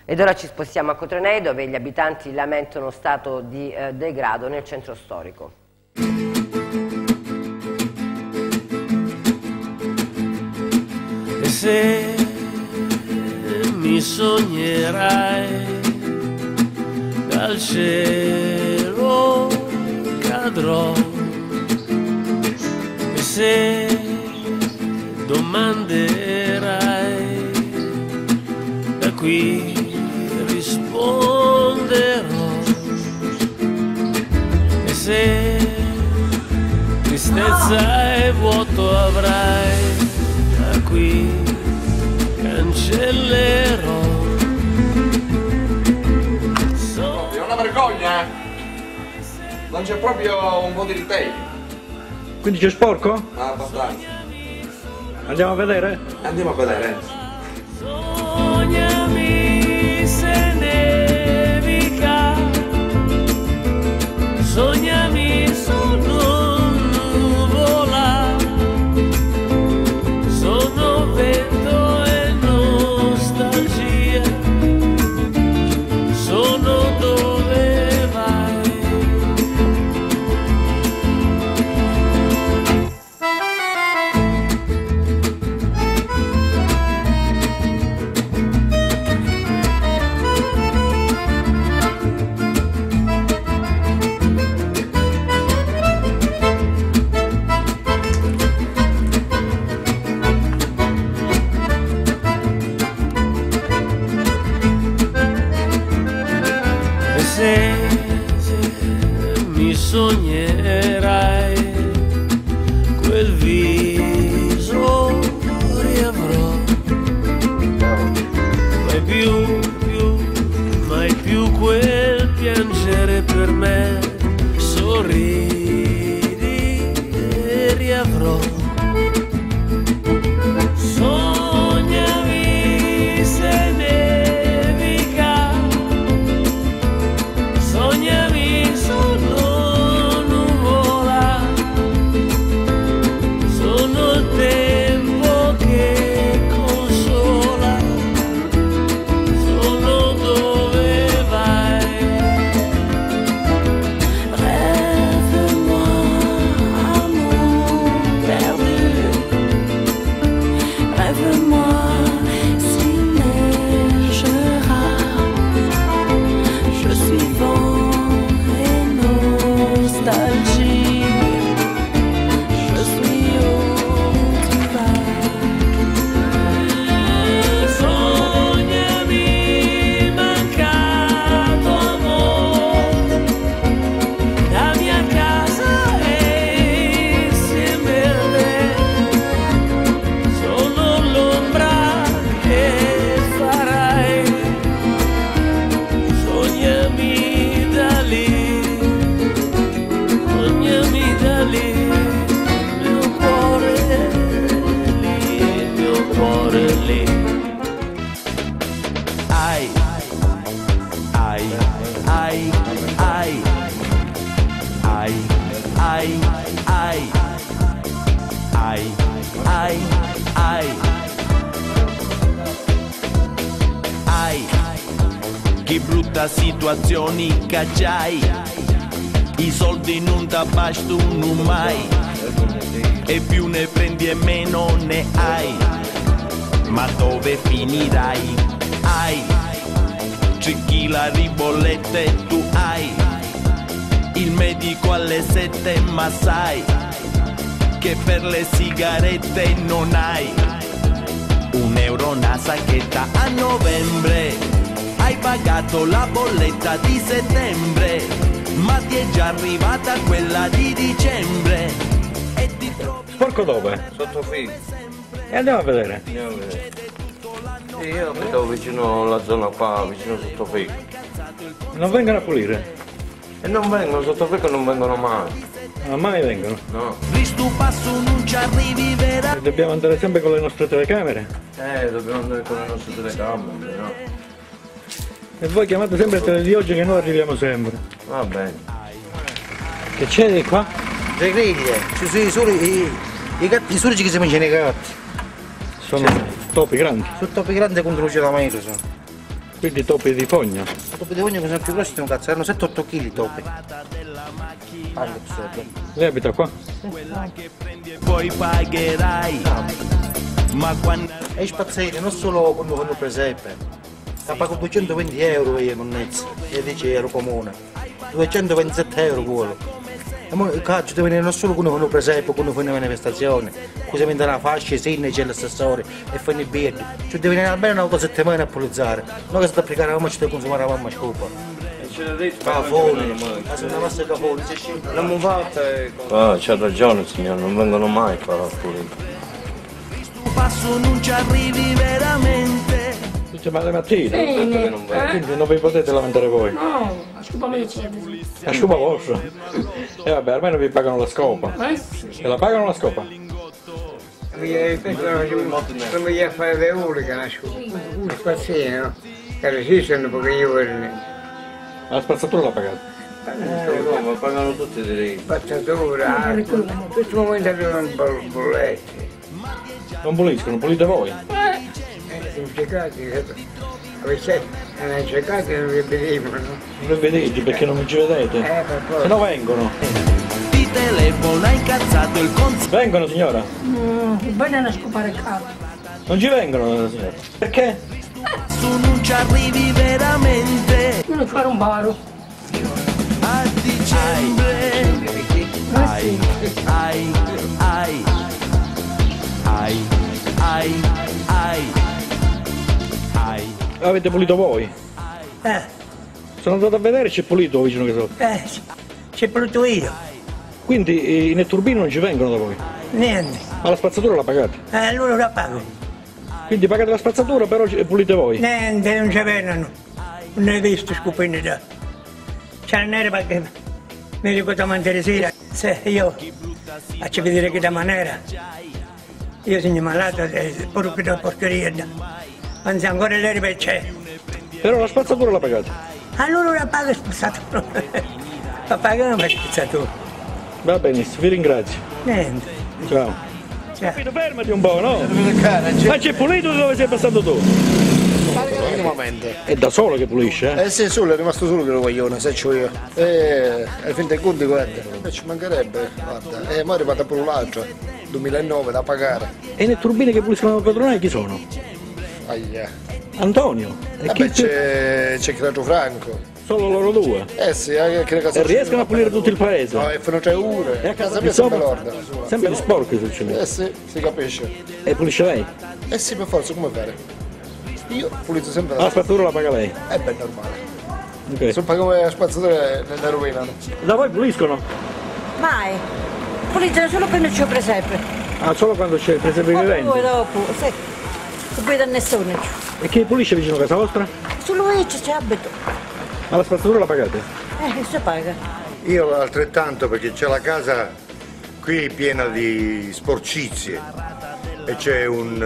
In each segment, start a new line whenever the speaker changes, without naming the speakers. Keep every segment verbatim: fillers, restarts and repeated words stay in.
Ed ora ci spostiamo a Cotronei, dove gli abitanti lamentano uno stato di eh, degrado nel centro storico.
E se mi sognerai, dal cielo cadrò, e se domanderai, da qui risponderò, e se tristezza e vuoto avrai, da qui cancellerò.
È una vergogna, eh? Non c'è proprio un po' di ritaglio.
Quindi c'è sporco?
Ah, abbastanza.
Andiamo a vedere?
Andiamo a vedere.
Sognami se nevica, sognami sono nuvola, sono vento e nostalgia, sono dove vai. Se mi sognerai, quel viso riavrò, mai più, più, mai più quel piangere per me, sorridi e riavrò. Sognami se nevica, sognami sono nuvola, sono il tempo che consola, sono dove vai. Rêve-moi, amour perdu, rêve-moi s'il neigera, je suis vent et nostalgie, je suis où tu vas. Sognami mancato amore, la mia casa è insieme a te, sono l'ombra che farai, sognami da lì, sognami da lì, il mio cuore lì, il mio cuore lì. Ai, ai, ai, ai, ai, ai, ai, ai, ai, ai, ai, che brutta situazione che c'hai, i soldi non ti bastano mai, e più ne prendi e meno ne hai, ma dove finirai? Hai, c'è chi la ribollette tu hai, il medico alle sette, ma sai che per le sigarette non hai un euro una sacchetta. A novembre hai pagato la bolletta di settembre, ma ti è già arrivata quella di dicembre e ti trovi...
Sporco dove?
Sotto qui.
E andiamo a vedere.
Andiamo a vedere. Sì, io abitavo vicino alla zona qua, vicino sotto qui.
Non vengono a pulire?
E non vengono, sotto qui che non vengono mai.
Ma mai vengono?
No.
Visto passo non ci arrivi vera.
E dobbiamo andare sempre con le nostre telecamere?
Eh, dobbiamo andare con le nostre telecamere, no?
E voi chiamate sempre il tele di oggi che noi arriviamo sempre.
Va bene.
Che c'è di qua?
Le griglie, ci sono i soli, i, i gatti, i surici che si mangiano i gatti.
Sono topi grandi.
Sono topi grandi contro luce da maito sono.
Quindi topi di fogna.
I topi di fogna che sono più grossi di un cazzo, erano sette otto chili i topi. Parlo absurdo.
Lei abita qua?
Poi pagherai. Ma quando
E i spazzini non solo quando fanno presepe, la pago duecentoventi euro io monnezza, e dice euro comune, duecentoventisette euro quello. E mo il calcio deve venire non solo quando fanno presepe, quando fanno manifestazioni, così vengono la fascia, i sindaci e l'assessore e fanno i birri. Cioè deve venire almeno una volta a settimana a pulizzare, non che si deve applicare la mamma ci deve consumare la mamma scopa. Cafoni, ma se una massa di cafoni, si scende.
Non mi fate... Ah, c'ha ragione signore, non vengono mai qua a pulire.
passo non ci arrivi veramente.
Tutte le mattine?
Sì,
che non
eh?
Quindi non vi potete lamentare voi?
No, a scopa me c'è.
La scopa vostra? E vabbè, almeno vi pagano la scopa.
Eh?
E la pagano la scopa?
Non mi gli fare le ore che nasco, un spazzino, no? Che resistono perché io voglio.
La spazzatura la pagate?
Eh, ma pagano tutti i diritti.
Spazzatura, in questo momento arrivano bollette.
Non puliscono, pulite voi?
Eh, sono cercati, avesse non cercati non vi vedevano, no?
Non li vedete perché non mi ci vedete?
Eh, per
Se
forza.
no vengono.
Ti telefona incazzato il consiglio.
Vengono signora?
Mm, vogliono scopare il capo.
Non ci vengono signora? Perché?
Non ci arrivi veramente.
Io non fare un baro.
A dicembre. Ai, ai, ai. Ai, ai, ai. Ai.
Avete pulito voi?
Eh,
Sono andato a vedere c'è pulito vicino che so.
eh, c'è pulito io,
Quindi eh, i netturbini non ci vengono da voi?
niente,
Ma la spazzatura la pagate?
eh, loro la pago,
Quindi pagate la spazzatura però ci- pulite voi?
niente, non ci vengono, non hai visto scopini da, c'è la nera perché mi ricordo mangiare sera, se io faccio vedere che da maniera, io sono malato, è pure che da porcheria, anzi ancora l'erba c'è,
Però la spazzatura la pagate?
allora la pago spazzatura, la pagano per spazzatura,
Va benissimo, vi ringrazio.
niente,
Ciao.
cioè.
Fermati un po', no? Ma c'è pulito dove sei passato tu?
Minimamente.
È da solo che pulisce, eh?
Eh sì, solo è rimasto solo che lo vogliono, se c'ho io. Eh, alla fin dei conti guarda, eh, ci mancherebbe, guarda. Eh, ma è arrivata pure l'altra, duemilanove da pagare.
E i netturbini che puliscono la padronale chi sono?
Aia.
Antonio. E
Vabbè
chi-
c'è, c'è Creato Franco.
Solo loro due.
Eh sì, anche che
E riescono a pulire tutto il paese?
No, e fanno tre ore.
E
A
a casa
casa
di
mia sempre
sopra?
l'ordine.
Sempre di sporco se ci mette.
Eh sì, si capisce.
E pulisce lei?
Eh sì, per forza, come fare? Io pulito sempre
La
la
spazzatura la paga lei.
Eh beh, è normale.
Ok.
Se pago le spazzature ne rovinano.
Da voi puliscono?
Mai. Puliziono solo quando c'è presepe.
Ah, solo quando c'è per esempio
Poi
l'evento.
dopo, sì. Non vedo nessuno.
E chi pulisce vicino a casa vostra?
Solo io ci abito.
Ma la spazzatura la pagate?
Eh, si paga.
Io altrettanto perché c'è la casa qui piena di sporcizie e c'è un,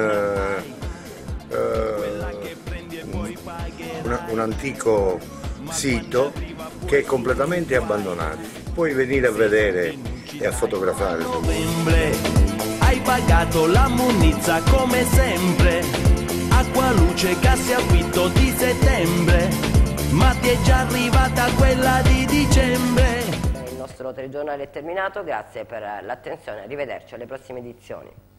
eh, eh, un, un- un antico sito che è completamente abbandonato. Puoi venire a vedere e a fotografare.
Novembre. Hai pagato la munnizza come sempre. Acqua luce cassa affitto di settembre. Ma ti è già arrivata quella di dicembre.
Il nostro telegiornale è terminato, grazie per l'attenzione, arrivederci alle prossime edizioni.